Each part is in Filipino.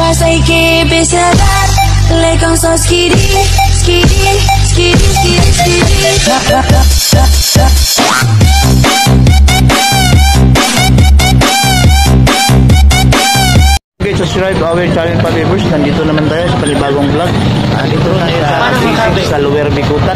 say keep it that. Like I'm so skiddy, skiddy, skiddy, skiddy, Okay, subscribe to our channel Pabibers. Nandito naman tayo sa panibagong vlog. Dito tayo sa Lower Bicutan.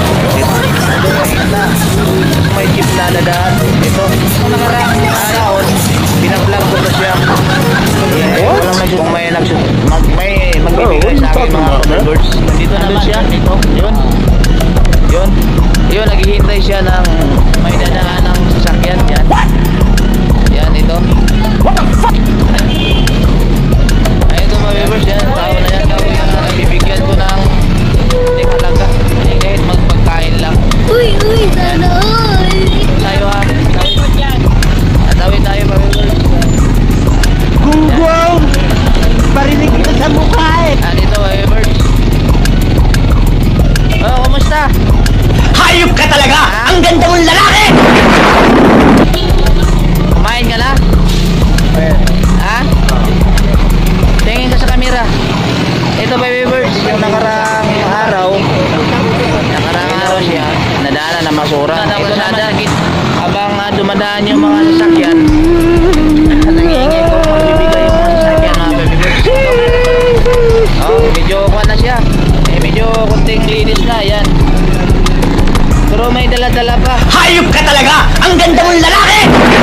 May jeep na nadaan. Ito. Nakarang araw, binablog ko na siya. Kung may magbibigay sa akin mga Pabibers. Nandito naman siya. Ito. Yun. Yun, naghihintay siya ng may dadaan ng sasakyan. Yan. Yan, ito. What the fuck? Pabibers, yan, tao na yan. Bibigyan ko ng halaga. Kahit magpagkain lang. Uy, sana. Tayo ha. Atawin tayo, Pabibers. Gunggong! Parinig kita sa mukha eh. Dito, Pabibers. Oh, kumusta? Hayop ka talaga! Ang ganda mong lalaki! Kumain ka na? Ha? Tingin ka sa camera. Ito, Pabibers, yung nakarang araw siya, nadaanan na masura. Ito naman, habang dumadaan yung mga sasakyan, nangiingay ko, magbibigay yung mga sasakyan, mga Pabibers. Oh, medyo kuha na siya. Medyo kunting linis na, yan. Pero may dala-dala pa. Hayop ka talaga! Ang ganda mong lalaki!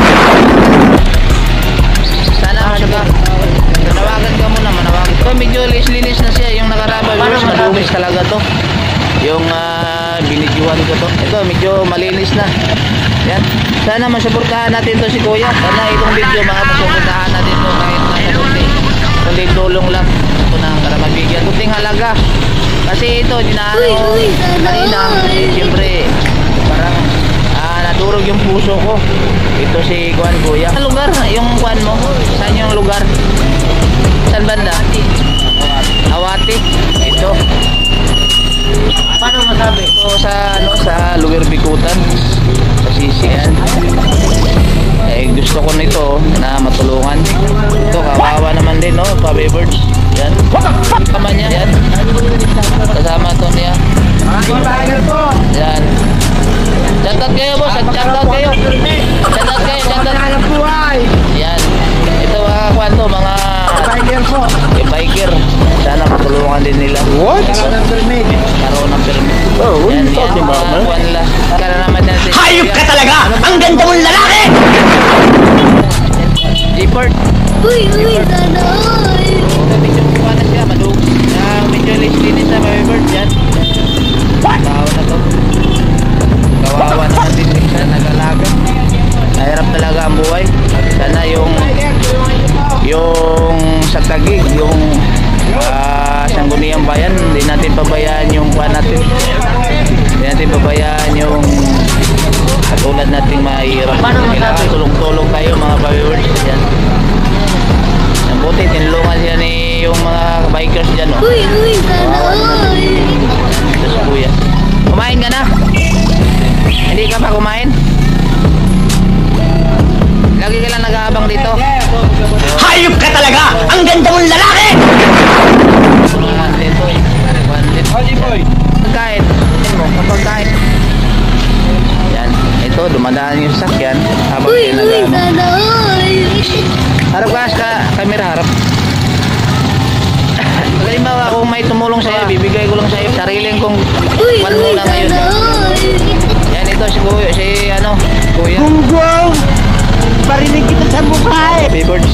Sana ka. Manawagan ka muna, manawagan. Ito medyo linis na siya. Yung nakaraba viewers, madungis talaga to. Yung binidyohan ko to. Ito medyo malinis na. Yan. Sana masuportahan natin to si Kuya. Sana itong video masuportahan natin to kahit nasa kunting tulong lang. Ito na para mabigyan. Kunting halaga. Kasi ito, dinaano kanina. Siyempre, parang nadurog yung puso ko. Ito si Kuan Kuya. Saan lugar? Yung Kuan mo? Saan yung lugar? Saan banda? Awati. Ito. Paano masabi? Ito sa Lower Bicutan. Sa Sisian. Gusto ko nito na matulungan. Ito, kawawa naman din, no? Pabibers. Yan. Kasama niya. Yan. Kasama to niya. Yan. Shoutout kayo, boss. Shoutout kayo. Shoutout kayo. Yan. Ito mga kwanto, mga biker. Sana matulungan din nila. What? Karoon ng permit. Oh, what are you talking about, man? Hayop ka talaga! Ang ganda mong lalaki! Deport. Uy, sana. Medyo buka na siya, madug. Medyo linis na Pabibers. Yan. Kawawa na to. Kawawa naman din siya, nag-alaga. Nahirap talaga ang buhay. Sana yung sa Taguig, yung Sangguniang Bayan, hindi natin pabayaan yung kuha natin. Hindi natin pabayaan yung katulad nating mahirap. Kailangan tulong-tulong tayo mga Pabibers. Yan. Ang buti, tinulungan siya ni yung mga bikers dyan. Oh. Uy, sana. Ito si Kuya. Kumain ka na? Hindi ka pa kumain? Lagi ka lang nag-aabang dito. Hayop ka talaga! Ang ganda mong lalaki! Pagkain. Pagkain. Yan. Ito, dumadaan yung sakyan. Habang nag-aabang. Sana. Harap ka sa camera, harap. Halimbawa, kung may tumulong sa'yo, bibigay ko lang sa'yo. Sariling kong pan muna ngayon. Yan, ito si Kuya. Kuya. Gunggong! Parinig kita sa mukha eh. Pabibers.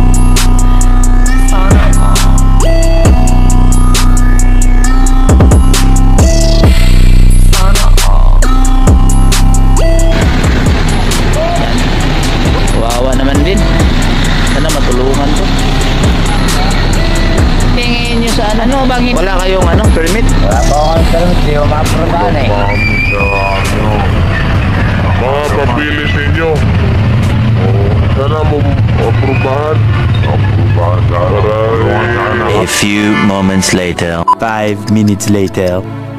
Wawa naman din. Sana matulungan to. Tingin nyo sa ano bang wala kayong permit? Wala pa akong permit, di ko makaprobahan eh. Mga papilis ninyo. Sana mo aprubahan. A few moments later. 5 minutes later.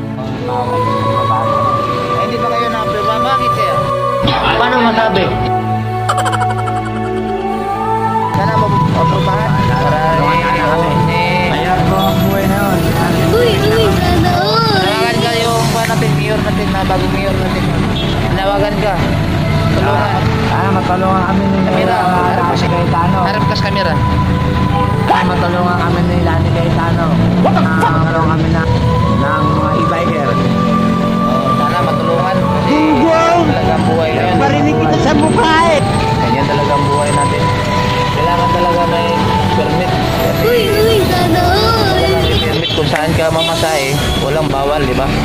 Hindi pa kayo na-approve. Bakit kaya? Paano masabi? Sana mo aprubahan. Para Matulungan kami nila ni Gaetano. Matulungan kami ng mga e-biker. Sana matulungan. Kasi talagang buhay ngayon. Parinig kita sa mukha eh. Ganyan talagang buhay natin. Kailangan talaga may permit. Sana all. May permit kung saan ka mamasahe, walang bawal, di ba?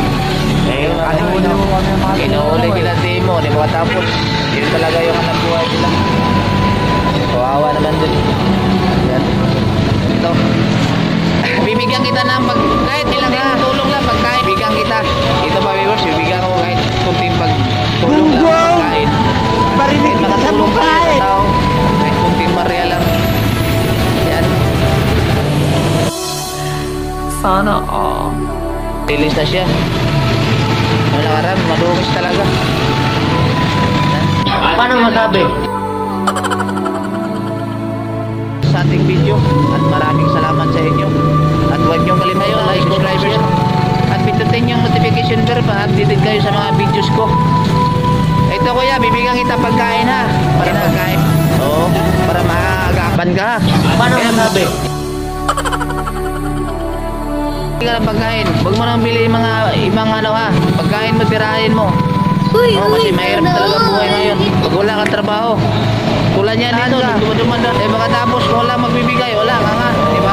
Inuuli kinanti mo, di ba tapos? Yun talaga yung anak buhay nila. Kawawa naman dun. Yan. Ito. Bibigyan kita ng kahit ilang tulong lang, pagkain, bibigyan kita. Ito pa viewers, bibigyan ko kahit kunting pagtulong lang, pagkain. Parinig kita sa mukha eh. Kahit kunting barya lang. Yan. Sana all. Release na siya. Ang nakaraan, madungis talaga. Paano masabi? Sa ating video at maraming salamat sa inyo. At huwag niyong kalimutan like, subscribe, at pindutin yung notification bell para updated kayo sa mga videos ko. Ito kuya, bibigyan kita pagkain ha. Para pagkain. Oo, para makagapan ka. Paano masabi? Hindi ka ng pagkain. Huwag mo nang bili yung mga ibang ano ha. Pagkain mo, tirahin mo. Kasi mahirap talaga buhay ngayon. Pag wala kang trabaho. Tulad yan dito, dumanda. Eh makatapos, wala magbibigay, wala ka nga. Diba?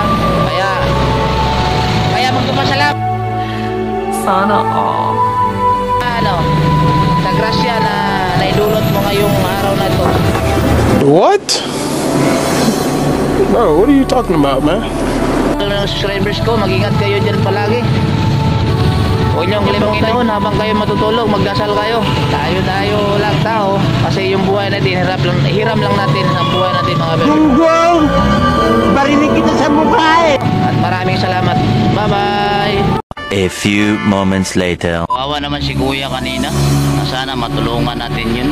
Kaya magpapasalamat. Sana all. Ano, sa grasya na naidulot mo ngayong araw na ito. What? Bro, what are you talking about, man? Mga subscribers ko, mag-ingat kayo dyan palagi. Huwag niyong kalimutan habang kayo matutulog, magdasal kayo. Tayo lang tao. Kasi yung buhay natin, hiram lang natin ang buhay natin mga bebe. Gunggong! Parinig kita sa mukha eh. At maraming salamat. Bye-bye! A few moments later. Kawawa naman si kuya kanina. Sana matulungan natin yun.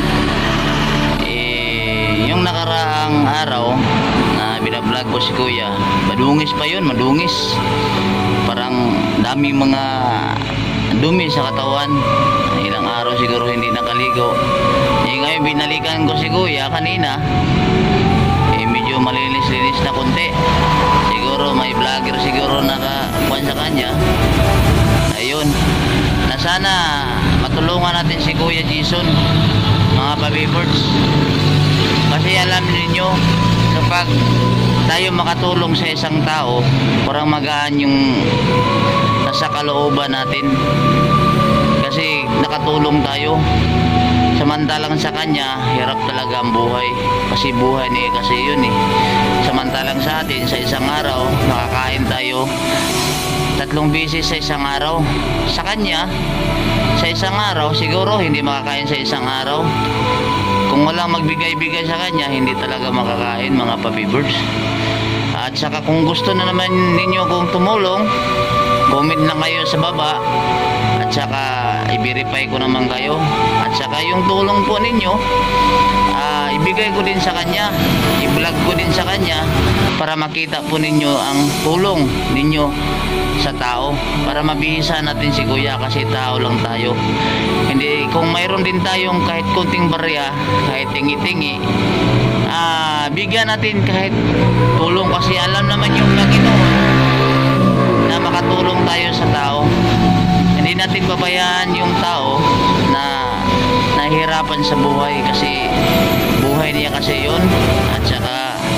Yung nakaraang araw na binablog ko si kuya, madungis pa yun, madungis. Parang daming mga dumi sa katawan. Ilang araw siguro hindi nakaligo. Ngayon binalikan ko si kuya kanina, medyo malinis-linis na konti. Siguro may vlogger siguro nakakuha sa kanya. Ayun, na sana matulungan natin si Kuya Jason, mga pa-viewers. Kasi alam niyo, kapag tayo makatulong sa isang tao, parang magaan yung nasa kalooban natin. Kasi nakatulong tayo. Samantalang sa kanya, hirap talaga ang buhay. Kasi buhay niya kasi yun eh. Samantalang sa atin, sa isang araw, makakain tayo 3 beses sa isang araw. Sa kanya, sa isang araw, siguro hindi makakain sa isang araw. Kung walang magbigay-bigay sa kanya, hindi talaga makakain mga pa-viewers. At saka kung gusto na naman ninyo kung tumulong, comment lang kayo sa baba. At saka i-verify ko naman kayo. At saka yung tulong po ninyo, ibigay ko din sa kanya, i-vlog ko din sa kanya para makita po ninyo ang tulong ninyo sa tao, para mabihisa natin si kuya kasi tao lang tayo. Hindi, kung mayroon din tayong kahit kunting barya, kahit tingi-tingi, bigyan natin kahit tulong kasi alam naman yung Panginoon na makatulong tayo sa tao. Hindi natin pabayaan yung tao na nahihirapan sa buhay kasi buhay niya kasi yun. At saka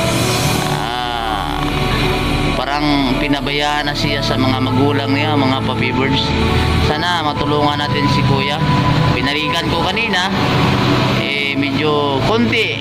parang pinabayaan na siya sa mga magulang niya, mga pa-viewers. Sana matulungan natin si kuya. Pinalikan ko kanina, medyo konti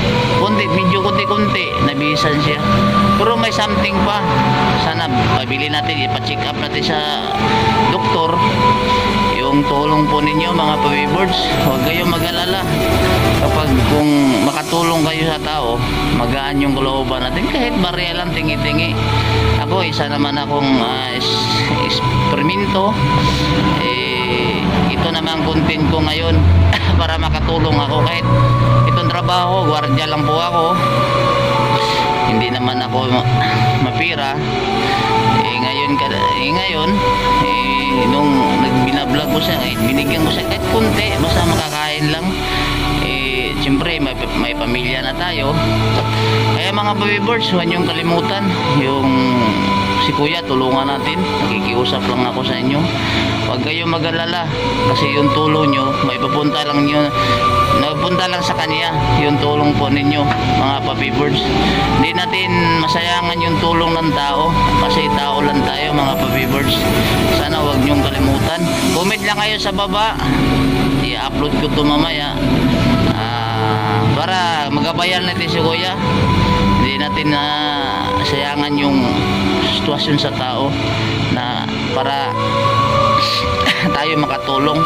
nabisan siya, pero may something pa. Sana pabili natin, ipa-check up natin sa doktor. Yung tulong po ninyo mga pa-viewers, huwag kayong mag-alala. Kapag kung makatulong kayo sa tao, magaan yung kalooban natin kahit barya lang, tingi-tingi. Ako isa naman akong eksperimento. Ito naman content ko ngayon para makatulong ako. Kahit itong trabaho, gwardiya lang po ako, hindi naman ako mapira. Ngayon nung binablog ko siya, binigyan ko siya kahit kunti, basta makakain lang. siyempre may pamilya na tayo. Kaya mga Pabibirds, huwag niyong kalimutan yung si Kuya, tulungan natin. Nakikiusap lang ako sa inyo. Huwag kayong mag-alala kasi yung tulong nyo may papunta lang sa kanya, yung tulong po ninyo mga Pabibirds. Hindi natin masayangan yung tulong ng tao kasi tao lang tayo mga Pabibirds. Sana huwag nyong kalimutan. Comment lang kayo sa baba, i-upload ko to mamaya para magabayan natin si Kuya. Hindi natin sayangan yung sitwasyon sa tao na para tayo makatulong.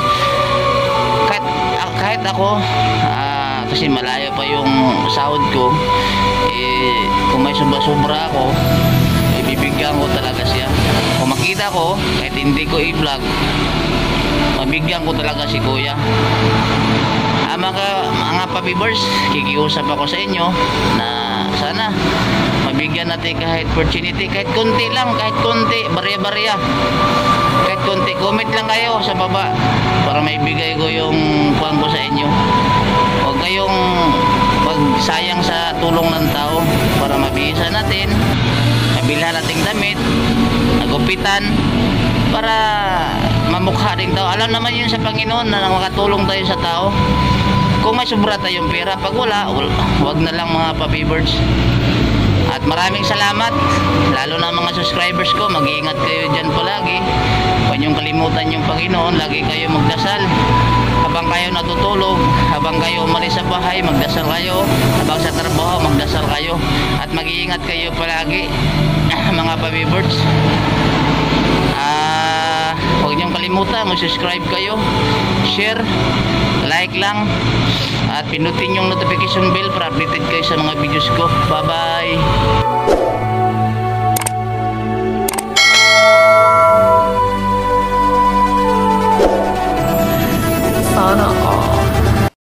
Kahit ako kasi malayo pa yung sahod ko, kung may sobra ako, ibibigyan ko talaga siya. Kung makita ko kahit hindi ko i-vlog, mabigyan ko talaga si Kuya. Mga Pabibirds, kikiusap ako sa inyo na sana mabigyan natin kahit opportunity, kahit konti lang, kahit konti, barya-barya, kahit konti. Comment lang kayo sa baba para maibigay ko yung puwan ko sa inyo. Huwag kayong sayang sa tulong ng tao para mabisa natin, mabilhan nating damit, nagupitan, para mamukha din tao. Alam naman yun sa Panginoon na makatulong tayo sa tao. Kung may sobra tayong pera, pag wala, wag na lang mga Pabibirds. At maraming salamat, lalo na mga subscribers ko. Mag-iingat kayo dyan palagi. Huwag niyong kalimutan yung Panginoon. Lagi kayo magdasal habang kayo natutulog, habang kayo umalis sa bahay, magdasal kayo, habang sa trabaho, magdasal kayo. At mag-iingat kayo palagi mga Pabibirds. Huwag niyong kalimutan, mag-subscribe kayo, share, like lang, at pinutin yung notification bell para updated kayo sa mga videos ko. Bye bye.